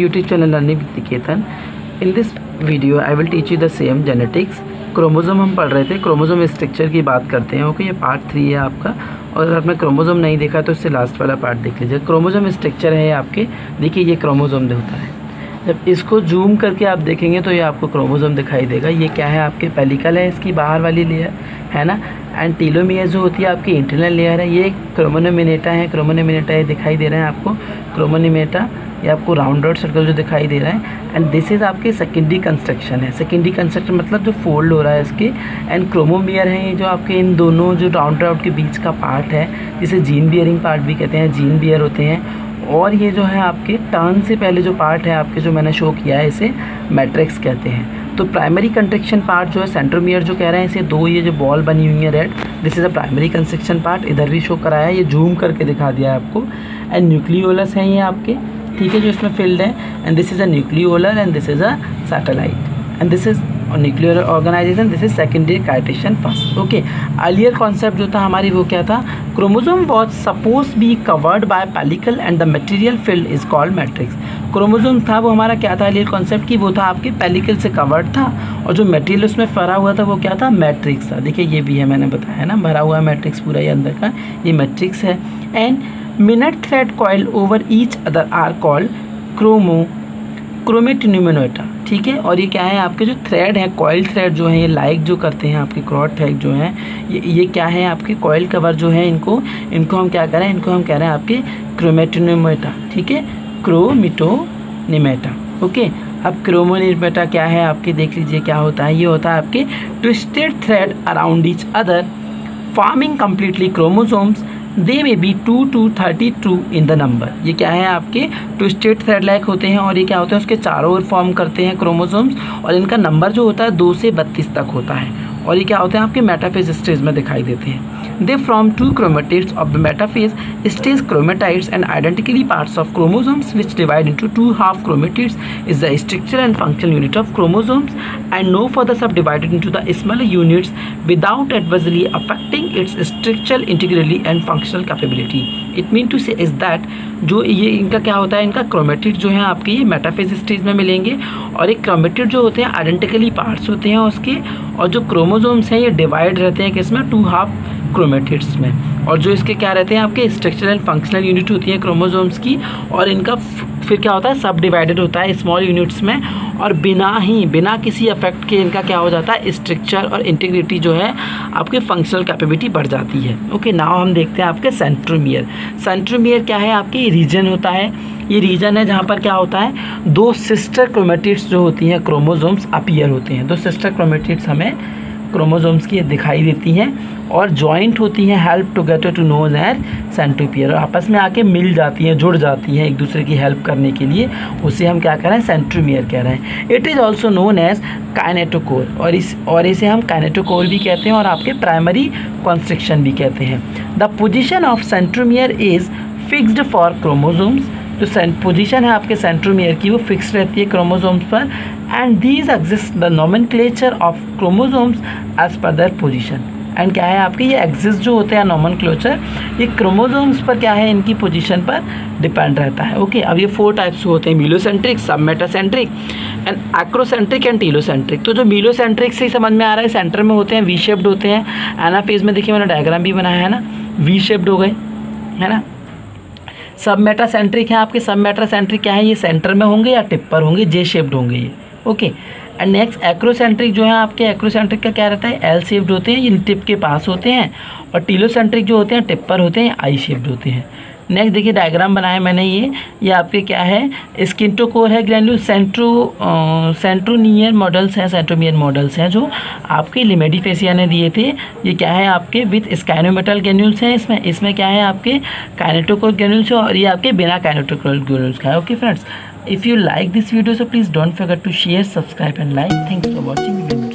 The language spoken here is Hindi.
YouTube channel Learning with Niketan. In this video I will teach you the same genetics. Chromosome हम पढ़ रहे थे, क्रोमोसोम स्ट्रक्चर की बात करते हैं। ओके, ये पार्ट 3 है आपका, और अगर आपने क्रोमोसोम नहीं देखा तो इससे लास्ट वाला पार्ट देख लीजिए। क्रोमोसोम स्ट्रक्चर है आपके, देखिए ये क्रोमोसोम होता है। जब इसको जूम करके आप देखेंगे तो ये आपको क्रोमोसोम दिखाई देगा। ये क्या है, आपके पेलिकल है, इसकी बाहर वाली लेयर है ना, एंड टेलोमियर जो होती है आपकी इंटरनल लेयर है। ये क्रोमोनोमिनेटा है, क्रोमोनोमिनेटा ये दिखाई दे रहे हैं आपको, क्रोमोनोमिनेटा ये आपको राउंडेड सर्कल जो दिखाई दे रहा है। एंड दिस इज़ आपके सेकेंडरी कंस्ट्रक्शन है। सेकेंडरी कंस्ट्रक्शन मतलब जो फोल्ड हो रहा है इसके। एंड क्रोमोमियर है ये जो आपके इन दोनों जो राउंड के बीच का पार्ट है, जिसे जीन बियरिंग पार्ट भी कहते हैं, जीन बियर होते हैं। और ये जो है आपके टर्न से पहले जो पार्ट है आपके, जो मैंने शो किया है, इसे मैट्रिक्स कहते हैं। तो प्राइमरी कंस्ट्रक्शन पार्ट जो है सेंट्रोमियर जो कह रहे हैं, इसे दो ये जो बॉल बनी हुई है red, this is a primary construction part. इधर भी शो कराया है, ये जूम करके दिखा दिया है आपको। एंड न्यूक्लियोलस है ये आपके, ठीक है, जो इसमें फिल्ड है। And this is a nucleolar and this is a satellite and this is nuclear organisation, this is secondary cartesian first. Okay, earlier concept जो था हमारी वो क्या था, chromosome was suppose be covered by pellicle and the material filled is called matrix. Chromosome था वो हमारा क्या था अर्लियर कॉन्सेप्ट की, वो था आपके पेलिकल से कवर्ड था, और जो मटेरियल उसमें भरा हुआ था वो क्या था, मैट्रिक्स था। देखिए ये भी है, मैंने बताया ना, भरा हुआ मैट्रिक्स पूरा ये अंदर का, ये मैट्रिक्स है। And minute thread coil over each other are called chromonemata, ठीक है। और ये क्या है, आपके जो थ्रेड है, कॉइल थ्रेड जो है, ये लाइक जो करते हैं आपके क्रॉस थ्रेड जो है, ये क्या है आपके कॉइल कवर जो है, इनको हम क्या कह रहे हैं, इनको हम कह रहे हैं आपके क्रोमेटिनोमिनेटा, ठीक है, क्रोमेटिनोमिनेटा। ओके, अब क्रोमोनिमेटा क्या है आपके, देख लीजिए क्या होता है। ये होता है आपके twisted thread around each other forming completely chromosomes, they may be 2 to 32 in the number. ये क्या है आपके ट्विस्टेड थ्रेड लाइक होते हैं, और ये क्या होते हैं, उसके चारों ओर फॉर्म करते हैं क्रोमोसोम्स, और इनका नंबर जो होता है 2 से 32 तक होता है। और ये क्या होते हैं आपके मेटाफेज स्टेज में दिखाई देते हैं। They from 2 chromatids of the metaphase stage chromatids and identically parts of chromosomes which divide into 2 half chromatids is the structure and functional unit of chromosomes and no further subdivided into the smaller units without adversely affecting its structural integrally and functional capability. It mean to say is that जो ये इनका क्या होता है, इनका क्रोमेटिड जो है आपके ये मेटाफेज स्टेज में मिलेंगे, और एक क्रोमेटिड जो होते हैं आइडेंटिकली पार्ट्स होते हैं उसके, और जो क्रोमोसोम्स हैं ये डिवाइड रहते हैं किसमें, 2 हाफ क्रोमेटिड्स में। और जो इसके क्या रहते हैं आपके स्ट्रक्चरल एंड फंक्शनल यूनिट होती है क्रोमोसोम्स की, और इनका फिर क्या होता है, सब डिवाइडेड होता है स्मॉल यूनिट्स में, और बिना किसी अफेक्ट के इनका क्या हो जाता है, स्ट्रक्चर और इंटीग्रिटी जो है आपके फंक्शनल कैपेबिलिटी बढ़ जाती है। ओके, नाउ हम देखते हैं आपके सेंट्रोमियर। सेंट्रोमियर क्या है आपके, रीजन होता है, ये रीजन है जहाँ पर क्या होता है, 2 सिस्टर क्रोमेटिड्स जो होती हैं क्रोमोसोम्स अपीयर होते हैं। 2 सिस्टर क्रोमेटिड्स हमें क्रोमोसोम्स की दिखाई देती हैं और जॉइंट होती हैं, help together to known as centromere, और आपस में आके मिल जाती हैं, जुड़ जाती हैं एक दूसरे की हेल्प करने के लिए, उसे हम क्या कह रहे हैं, सेंट्रोमियर कह रहे हैं। It is also known as kinetochore, और इसे हम काइनेटोकोर भी कहते हैं, और आपके प्राइमरी कंस्ट्रक्शन भी कहते हैं। The position of centromere is fixed for chromosomes, जो पोजीशन है आपके सेंट्रोमियर की वो फिक्स रहती है क्रोमोसोम्स पर। And these exist the nomenclature of chromosomes as per their position. And क्या है आपके ये एग्जिस्ट जो होते हैं नोमेनक्लेचर, ये क्रोमोसोम्स पर क्या है, इनकी पोजीशन पर डिपेंड रहता है। ओके, अब ये 4 टाइप्स होते हैं, metacentric, sub metacentric and acrocentric and telocentric. तो जो मीलोसेंट्रिक से समझ में आ रहा है, सेंटर में होते हैं, वी शेप्ड होते हैं। एनाफेज में देखिए मैंने डायग्राम भी बनाया है ना, वी शेप्ड हो गए, है ना। सब मेटासेंट्रिक है आपके, सब मेटासेंट्रिक क्या है, ये सेंटर में होंगे या टिप पर होंगे, जे शेप्ड होंगे ये। ओके, एंड नेक्स्ट एक्रोसेंट्रिक जो है आपके, एक्रोसेंट्रिक का क्या रहता है, एल शेप्ड होते हैं, ये टिप के पास होते हैं, और टीलोसेंट्रिक जो होते हैं टिप पर होते हैं, आई शेप्ड होते हैं। नेक्स्ट देखिए डायग्राम बनाया मैंने, ये आपके क्या है, स्किंटोकोर है, ग्रैन्यूल सेंट्रोनियर मॉडल्स हैं, सेंट्रोमियर मॉडल्स हैं जो आपके लिमेडिफेसिया ने दिए थे। ये क्या है आपके विथ स्काइनोमेटल ग्रैन्यूल्स हैं, इसमें क्या है आपके काइनेटोकोर ग्रैन्यूल्स है, और ये आपके बिना काइनेटोकोर ग्रैन्यूल्स का है। Okay friends, if you like this video so please don't forget to share, subscribe and like. Thanks for watching.